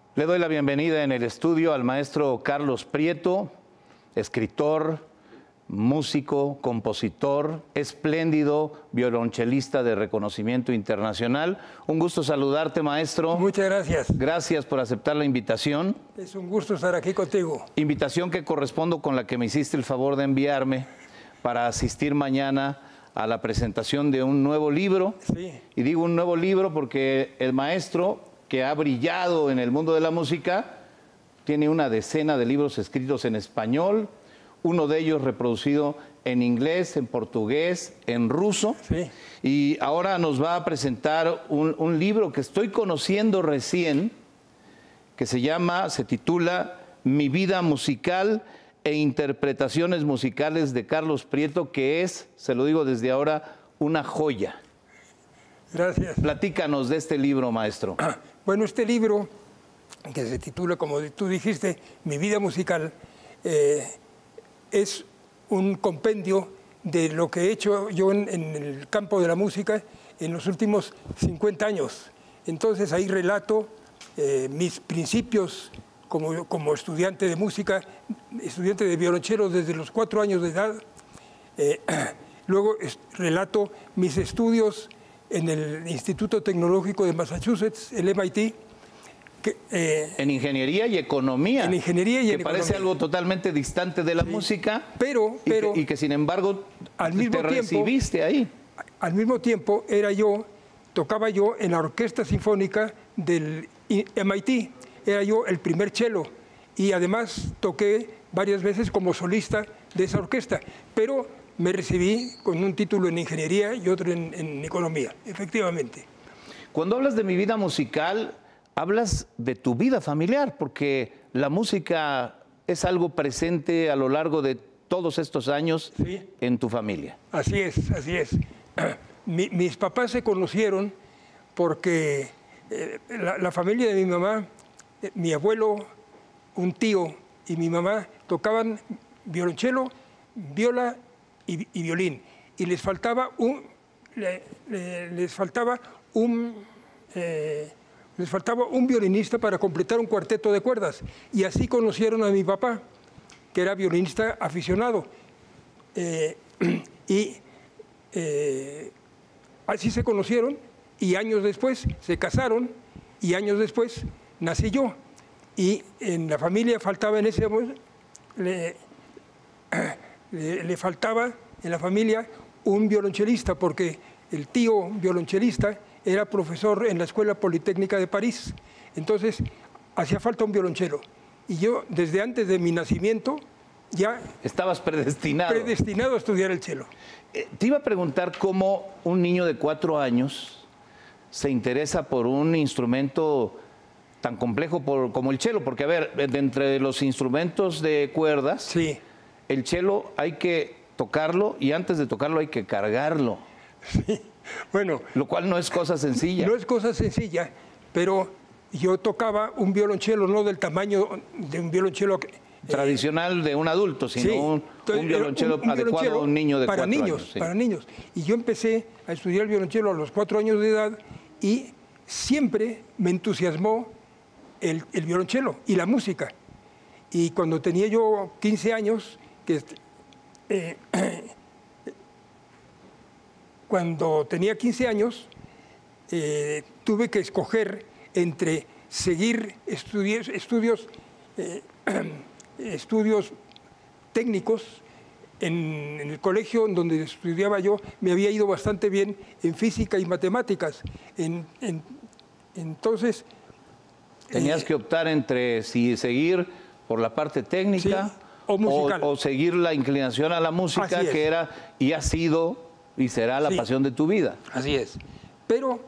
Le doy la bienvenida en el estudio al maestro Carlos Prieto, escritor, músico, compositor, espléndido violonchelista de reconocimiento internacional. Un gusto saludarte, maestro. Muchas gracias. Gracias por aceptar la invitación. Es un gusto estar aquí contigo. Invitación que correspondo con la que me hiciste el favor de enviarme para asistir mañana a la presentación de un nuevo libro. Sí. Y digo un nuevo libro porque el maestro, que ha brillado en el mundo de la música, tiene una decena de libros escritos en español, uno de ellos reproducido en inglés, en portugués, en ruso. Sí. Y ahora nos va a presentar un libro que estoy conociendo recién, que se titula Mi vida musical e interpretaciones musicales de Carlos Prieto, que es, se lo digo desde ahora, una joya. Gracias. Platícanos de este libro, maestro. Bueno, este libro, que se titula, como tú dijiste, Mi vida musical, es un compendio de lo que he hecho yo en el campo de la música en los últimos 50 años. Entonces ahí relato mis principios como estudiante de música, estudiante de violonchelo desde los 4 años de edad. Luego relato mis estudios en el Instituto Tecnológico de Massachusetts, el MIT. En ingeniería y economía. En ingeniería y en economía. Que parece algo totalmente distante de la música. Pero y que sin embargo al mismo te tiempo, recibiste ahí. Al mismo tiempo tocaba yo en la Orquesta Sinfónica del MIT. Era yo el primer cello y además toqué varias veces como solista de esa orquesta. Pero me recibí con un título en ingeniería y otro en economía, efectivamente. Cuando hablas de mi vida musical, hablas de tu vida familiar, porque la música es algo presente a lo largo de todos estos años. Sí. En tu familia. Así es, así es. Mis papás se conocieron porque la familia de mi mamá, mi abuelo, un tío y mi mamá tocaban violonchelo, viola y violín. Y les faltaba un violinista para completar un cuarteto de cuerdas. Y así conocieron a mi papá, que era violinista aficionado. Así se conocieron y años después se casaron y años después nací yo. Y en la familia faltaba en ese momento, le faltaba en la familia un violonchelista, porque el tío violonchelista era profesor en la Escuela Politécnica de París. Entonces, hacía falta un violonchelo. Y yo, desde antes de mi nacimiento, ya... Estabas predestinado. Predestinado a estudiar el cello. Te iba a preguntar cómo un niño de 4 años se interesa por un instrumento tan complejo como el cello, porque, a ver, de entre los instrumentos de cuerdas, sí, el cello hay que tocarlo y antes de tocarlo hay que cargarlo. Sí. Bueno, lo cual no es cosa sencilla. No es cosa sencilla, pero yo tocaba un violonchelo no del tamaño de un violonchelo tradicional de un adulto, sino sí, un violonchelo adecuado a un niño de 4 años. Sí. Para niños. Y yo empecé a estudiar el violonchelo a los 4 años de edad y siempre me entusiasmó el violonchelo y la música. Y cuando tenía yo 15 años, cuando tenía 15 años, tuve que escoger entre seguir estudios técnicos. En el colegio en donde estudiaba yo me había ido bastante bien en física y matemáticas. Entonces... Tenías que optar entre si seguir por la parte técnica, sí, o musical, o seguir la inclinación a la música, que era y ha sido y será la sí, pasión de tu vida. Así es. Pero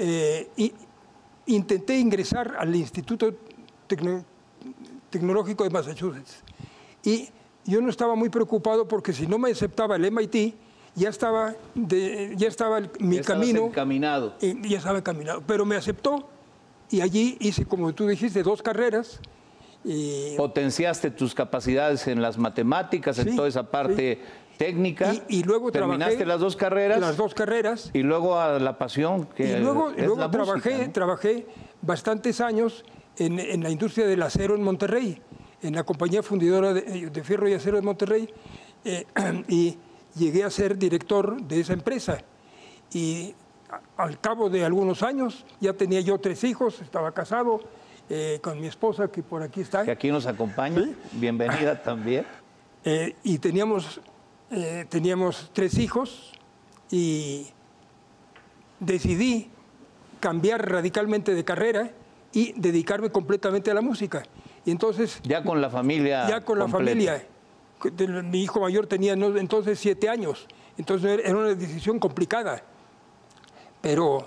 intenté ingresar al Instituto Tecnológico de Massachusetts. Y yo no estaba muy preocupado porque si no me aceptaba el MIT, ya estaba mi camino encaminado. Ya estaba encaminado. Pero me aceptó y allí hice, como tú dijiste, 2 carreras. Potenciaste tus capacidades en las matemáticas, sí, en toda esa parte técnica. Y luego terminaste las 2 carreras. Las 2 carreras. Y luego a la pasión que y luego es la trabajé, música, ¿no? Trabajé bastantes años en la industria del acero en Monterrey, en la compañía fundidora de fierro y acero de Monterrey, y llegué a ser director de esa empresa. Y al cabo de algunos años ya tenía yo 3 hijos, estaba casado con mi esposa, que por aquí está. Que aquí nos acompaña, ¿sí? Bienvenida también. Y teníamos 3 hijos y decidí cambiar radicalmente de carrera y dedicarme completamente a la música. Y entonces, ya con la familia. Ya con la familia. Mi hijo mayor tenía entonces 7 años. Entonces era una decisión complicada. Pero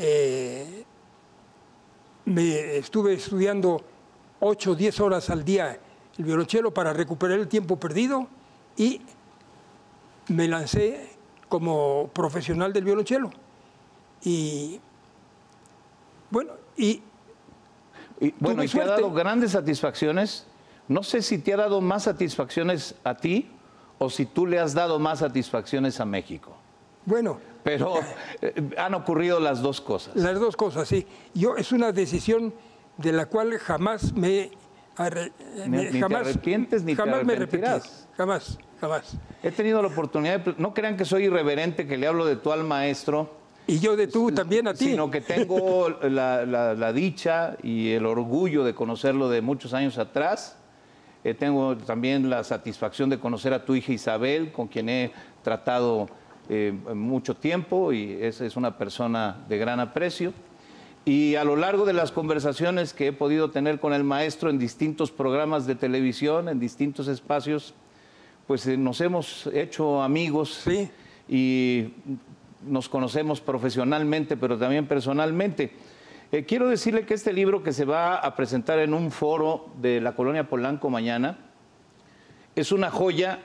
me estuve estudiando 8 o 10 horas al día el violonchelo para recuperar el tiempo perdido y me lancé como profesional del violonchelo. Y bueno, y te ha dado grandes satisfacciones. No sé si te ha dado más satisfacciones a ti o si tú le has dado más satisfacciones a México. Bueno. Pero han ocurrido las dos cosas. Las dos cosas, sí. Es una decisión de la cual jamás ni te arrepientes ni te arrepentirás. Jamás. He tenido la oportunidad no crean que soy irreverente, que le hablo de tú al maestro. Y yo de tú también a ti. Sino que tengo la dicha y el orgullo de conocerlo de muchos años atrás. Tengo también la satisfacción de conocer a tu hija Isabel, con quien he tratado mucho tiempo, y es una persona de gran aprecio. Y a lo largo de las conversaciones que he podido tener con el maestro en distintos programas de televisión, en distintos espacios, pues nos hemos hecho amigos. Sí. Y nos conocemos profesionalmente, pero también personalmente. Quiero decirle que este libro, que se va a presentar en un foro de la Colonia Polanco mañana, es una joya,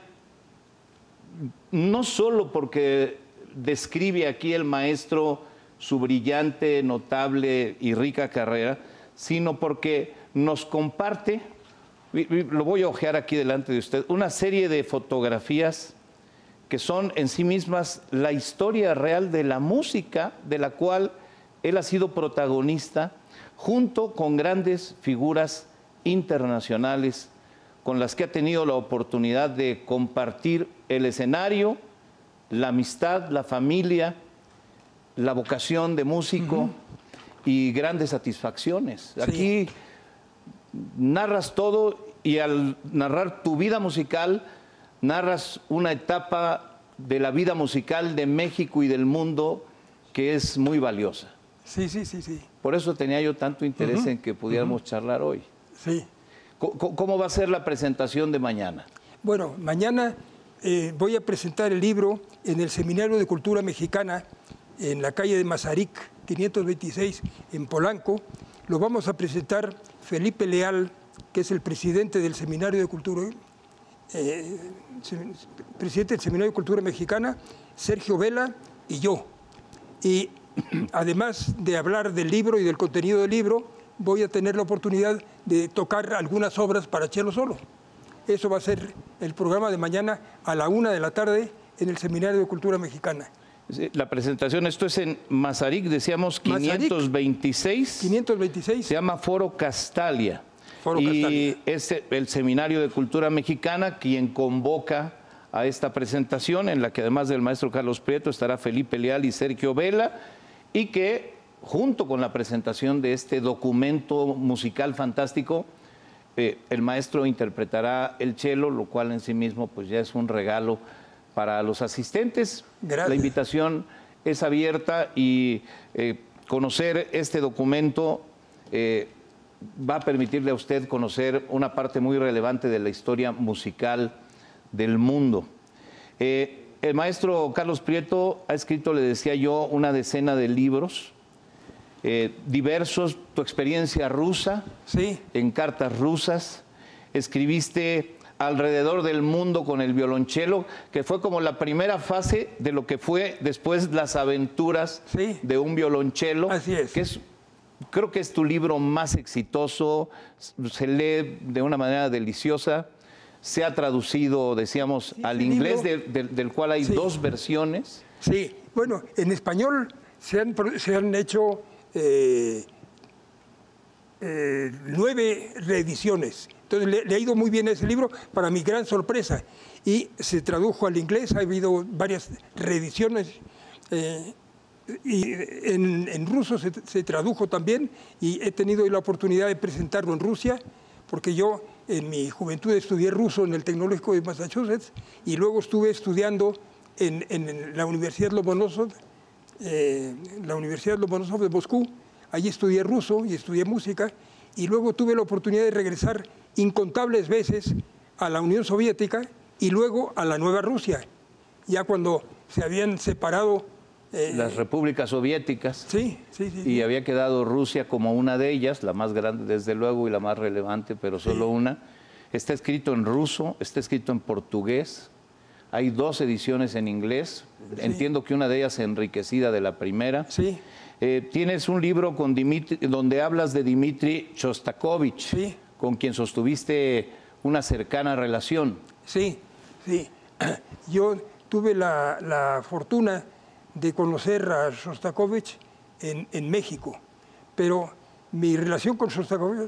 no solo porque describe aquí el maestro su brillante, notable y rica carrera, sino porque nos comparte, lo voy a hojear aquí delante de usted, una serie de fotografías que son en sí mismas la historia real de la música, de la cual él ha sido protagonista, junto con grandes figuras internacionales con las que ha tenido la oportunidad de compartir el escenario, la amistad, la familia, la vocación de músico y grandes satisfacciones. Aquí narras todo, y al narrar tu vida musical, narras una etapa de la vida musical de México y del mundo que es muy valiosa. Sí. Por eso tenía yo tanto interés en que pudiéramos charlar hoy. Sí. ¿Cómo va a ser la presentación de mañana? Bueno, mañana voy a presentar el libro en el Seminario de Cultura Mexicana, en la calle de Mazarik, 526, en Polanco. Lo vamos a presentar Felipe Leal, que es el presidente del Seminario de Cultura, presidente del Seminario de Cultura Mexicana, Sergio Vela y yo. Y además de hablar del libro y del contenido del libro, voy a tener la oportunidad de tocar algunas obras para cello solo. Eso va a ser el programa de mañana a la 1 de la tarde en el Seminario de Cultura Mexicana. La presentación, esto es en Mazarik, decíamos 526. 526. Se llama Foro Castalia. Y es el Seminario de Cultura Mexicana quien convoca a esta presentación, en la que además del maestro Carlos Prieto estará Felipe Leal y Sergio Vela, y que junto con la presentación de este documento musical fantástico, el maestro interpretará el cello, lo cual en sí mismo pues ya es un regalo para los asistentes. Gracias. La invitación es abierta, y conocer este documento va a permitirle a usted conocer una parte muy relevante de la historia musical del mundo. El maestro Carlos Prieto ha escrito, le decía yo, una decena de libros diversos. Tu experiencia rusa, sí, en cartas rusas. Escribiste Alrededor del mundo con el violonchelo, que fue como la primera fase de lo que fue después Las aventuras de un violonchelo. Así es. Que creo que es tu libro más exitoso, se lee de una manera deliciosa, se ha traducido, decíamos, al inglés, del cual hay 2 versiones. Sí, bueno, en español se han hecho 9 reediciones. Entonces le ha ido muy bien a ese libro, para mi gran sorpresa. Y se tradujo al inglés, ha habido varias reediciones. Y en ruso se tradujo también, y he tenido la oportunidad de presentarlo en Rusia, porque yo en mi juventud estudié ruso en el Tecnológico de Massachusetts, y luego estuve estudiando en la Universidad Lomonosov, de Moscú. Allí estudié ruso y estudié música, y luego tuve la oportunidad de regresar incontables veces a la Unión Soviética y luego a la Nueva Rusia, ya cuando se habían separado las repúblicas soviéticas. Sí. Y había quedado Rusia como una de ellas, la más grande desde luego y la más relevante, pero solo una. Está escrito en ruso, está escrito en portugués, hay 2 ediciones en inglés. Entiendo que una de ellas enriquecida de la primera. Sí. Tienes un libro con donde hablas de Dmitri Shostakovich, con quien sostuviste una cercana relación. Sí. Yo tuve la fortuna de conocer a Shostakovich en México, pero mi relación con Shostakovich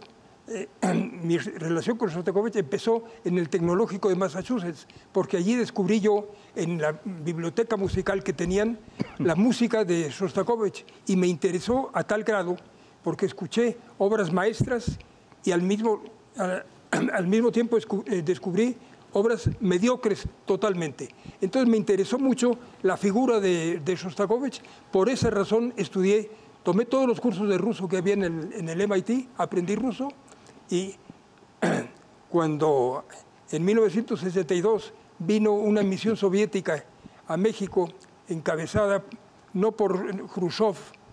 empezó en el Tecnológico de Massachusetts, porque allí descubrí yo, en la biblioteca musical que tenían, la música de Shostakovich, y me interesó a tal grado, porque escuché obras maestras y al mismo tiempo descubrí obras mediocres totalmente. Entonces me interesó mucho la figura de Shostakovich. Por esa razón tomé todos los cursos de ruso que había en el MIT, aprendí ruso, y cuando en 1962 vino una misión soviética a México, encabezada no por Khrushchev,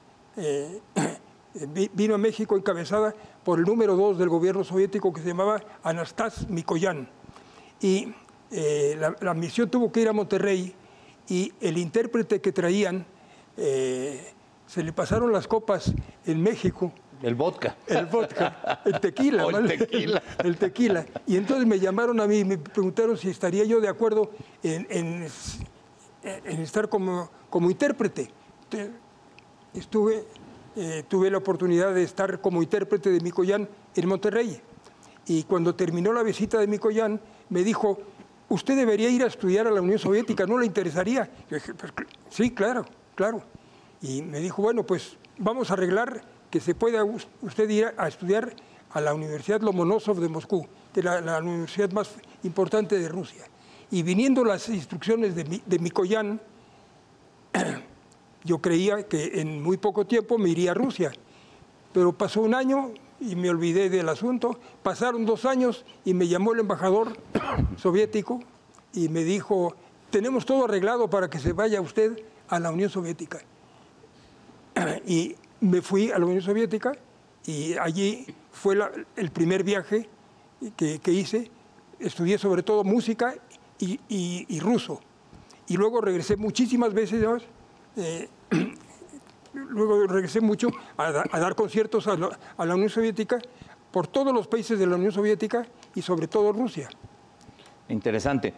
vino a México encabezada por el número 2 del gobierno soviético, que se llamaba Anastas Mikoyan. Y la misión tuvo que ir a Monterrey, y el intérprete que traían, se le pasaron las copas en México. El vodka. El tequila. El tequila. Y entonces me llamaron a mí y me preguntaron si estaría yo de acuerdo en estar como intérprete. Tuve la oportunidad de estar como intérprete de Mikoyan en Monterrey. Y cuando terminó la visita de Mikoyan, me dijo: usted debería ir a estudiar a la Unión Soviética, ¿no le interesaría? Yo dije: pues, sí, claro. Y me dijo: bueno, pues vamos a arreglar que se pueda usted ir a estudiar a la Universidad Lomonosov de Moscú, de la universidad más importante de Rusia. Y viniendo las instrucciones de Mikoyan, yo creía que en muy poco tiempo me iría a Rusia. Pero pasó un año y me olvidé del asunto. Pasaron 2 años y me llamó el embajador soviético y me dijo: tenemos todo arreglado para que se vaya usted a la Unión Soviética. Y me fui a la Unión Soviética, y allí fue el primer viaje que hice. Estudié sobre todo música y ruso. Y luego regresé muchísimas veces más. Luego regresé mucho a dar conciertos a la Unión Soviética, por todos los países de la Unión Soviética y sobre todo Rusia. Interesante.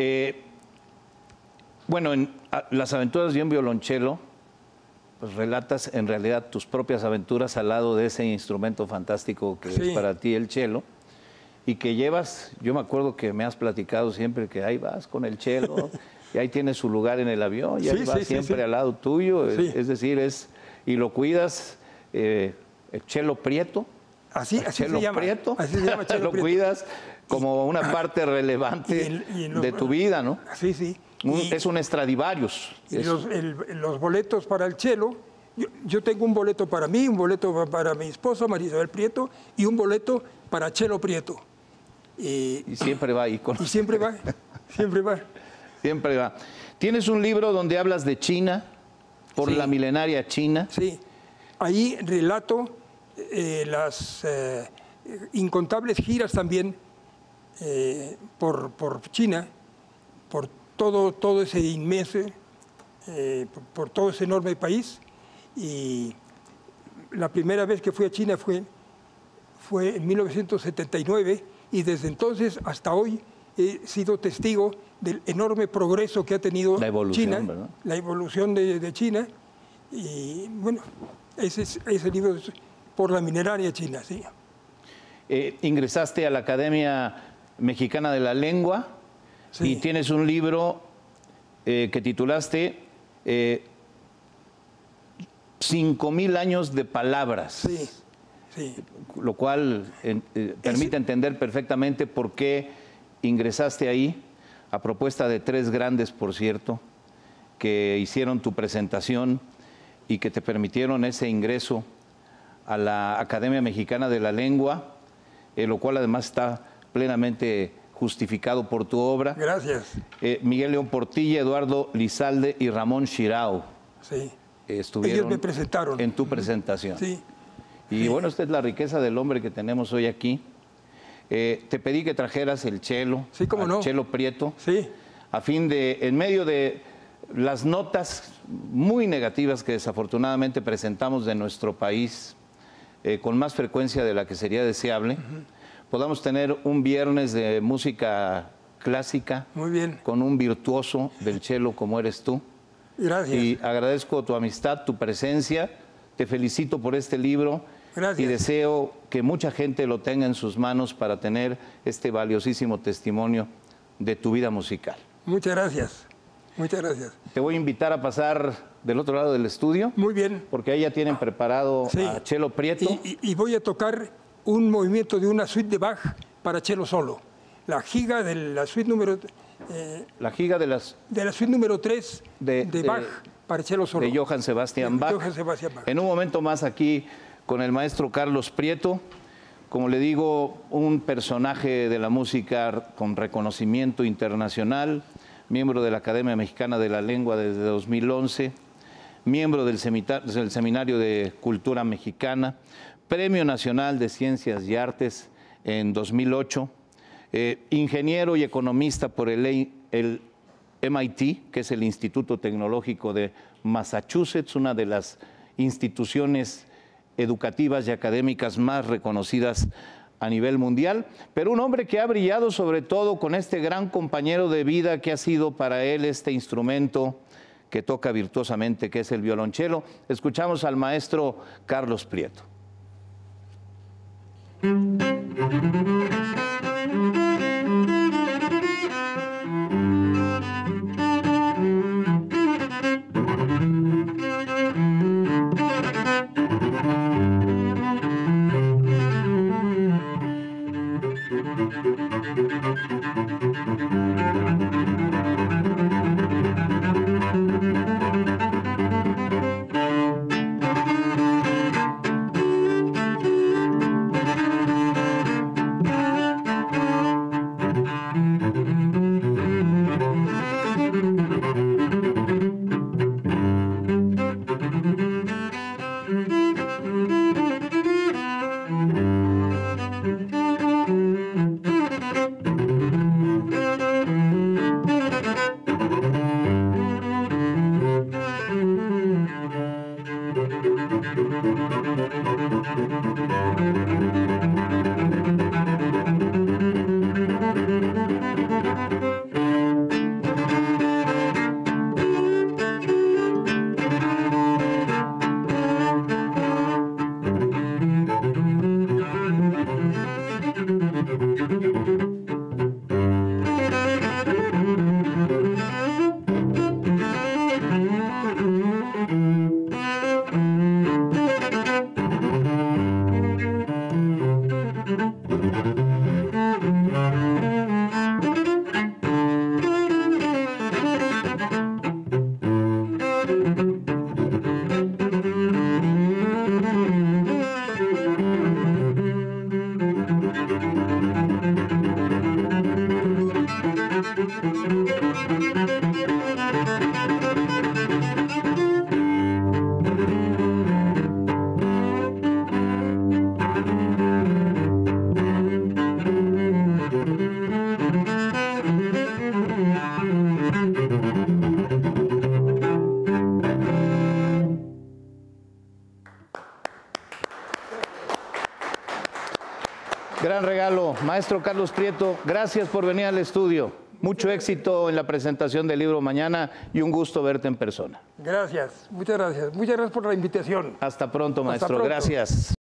Bueno, en Las aventuras de un violonchelo, pues relatas en realidad tus propias aventuras al lado de ese instrumento fantástico que es para ti el cello, y que llevas, yo me acuerdo que me has platicado siempre que ahí vas con el cello, y ahí tienes su lugar en el avión, y ahí vas siempre al lado tuyo, es decir, y lo cuidas, el cello prieto. Así se llama. Prieto, así se llama, lo prieto. Cuidas como una parte relevante de tu vida, ¿no? Sí. Es un Stradivarius. Y los boletos para el cello, yo tengo un boleto para mí, un boleto para mi esposa, María Isabel Prieto, y un boleto para cello Prieto. Y siempre va ahí. Y siempre va. Siempre va. Tienes un libro donde hablas de China, por la milenaria China. Sí, ahí relato las incontables giras también por China, por todo ese inmenso, por todo ese enorme país. Y la primera vez que fui a China fue en 1979, y desde entonces hasta hoy he sido testigo del enorme progreso que ha tenido China, ¿verdad? La evolución de China. Y bueno, ese libro por la mineraria china, sí. Ingresaste a la Academia Mexicana de la Lengua, sí, y tienes un libro que titulaste 5,000 años de palabras. Sí, sí. Lo cual permite entender perfectamente por qué ingresaste ahí, a propuesta de 3 grandes, por cierto, que hicieron tu presentación y que te permitieron ese ingreso a la Academia Mexicana de la Lengua, lo cual además está plenamente justificado por tu obra. Gracias. Miguel León Portilla, Eduardo Lizalde y Ramón Shirao. Sí. Estuvieron Ellos me presentaron en tu presentación. Sí. Y bueno, esta es la riqueza del hombre que tenemos hoy aquí. Te pedí que trajeras el chelo, sí, cómo no, Chelo Prieto, sí, a fin de, en medio de las notas muy negativas que desafortunadamente presentamos de nuestro país, con más frecuencia de la que sería deseable, podamos tener un viernes de música clásica, muy bien, con un virtuoso del chelo como eres tú. Gracias. Y agradezco tu amistad, tu presencia, te felicito por este libro. Gracias. Y deseo que mucha gente lo tenga en sus manos para tener este valiosísimo testimonio de tu vida musical. Muchas gracias. Muchas gracias. Te voy a invitar a pasar del otro lado del estudio. Muy bien. Porque ahí ya tienen preparado sí, a Chelo Prieto. Y voy a tocar un movimiento de una suite de Bach para chelo solo. La giga de la suite número... la giga de la suite número 3 de Bach para chelo solo. De Johann Sebastian Bach. Johann Sebastian Bach. En un momento más aquí con el maestro Carlos Prieto, como le digo, un personaje de la música con reconocimiento internacional, miembro de la Academia Mexicana de la Lengua desde 2011, miembro del Seminario de Cultura Mexicana, Premio Nacional de Ciencias y Artes en 2008, ingeniero y economista por el MIT, que es el Instituto Tecnológico de Massachusetts, una de las instituciones educativas y académicas más reconocidas a nivel mundial, pero un hombre que ha brillado sobre todo con este gran compañero de vida que ha sido para él este instrumento que toca virtuosamente, que es el violonchelo. Escuchamos al maestro Carlos Prieto. Gran regalo, maestro Carlos Prieto, gracias por venir al estudio. Mucho éxito en la presentación del libro mañana y un gusto verte en persona. Gracias, muchas gracias. Muchas gracias por la invitación. Hasta pronto, maestro. Hasta pronto. Gracias.